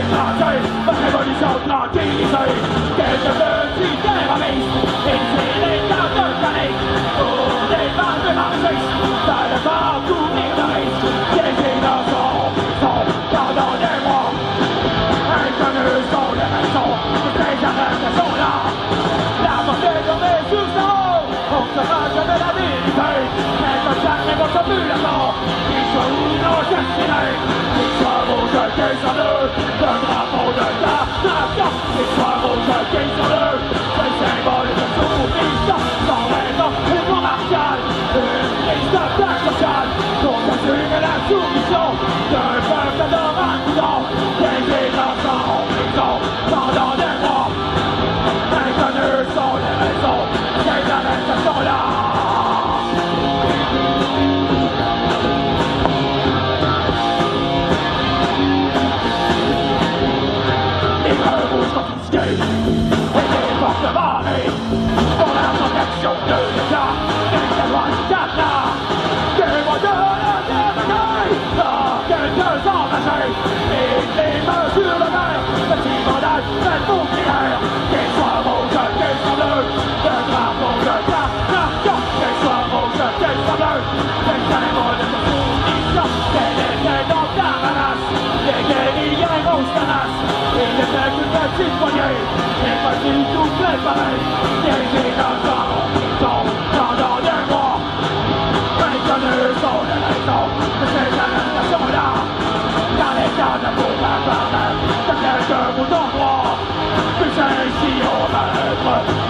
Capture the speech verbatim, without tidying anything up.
tracée, votre révolution tranquillisée, quelques petits terroristes, ici l'état de Calais, pour des balles de marxistes, ça ne va couvrir de risque, des innocents sont pendant des mois, inconnus sont les raisons, et ces arrestations là, la portée de mes sous-sols, on ne saura jamais la vérité, mais comme chaque révolte plus la mort, qu'ils soient ou non assassinés, qu'ils soient rouges, qu'ils sont deux, le drapeau de la nation, qu'ils soient rouges, qu'ils sont deux, c'est symbole de soumission, sans raison et pour martial, une crise d'attaque sociale, pour assurer la soumission d'un peuple adorant coudon, des innocents en prison pendant des mois, inconnus sont les raisons, ces arrestations-là. Et les portes barrées pour la protection de l'État et la loi du Canada. Témoins de la liberté, dans quelques enragés, et les mesures de guerre, petits bandages, faites bouclières, qu'ils soient rouges, qu'ils soient bleus, le drapeau de la nation, qu'ils soient rouges, qu'ils soient bleus, les symboles de soumission, des décès dans ta menace, des guerriers rouges tenaces, et des quelques petites poignées, et pas du tout préparés, des innocents en prison pendant des mois, inconnus sont les raisons de ces arrestations-là, car l'État ne peut pas permettre de quelques bouts d'endroit, puis c'est ici on va être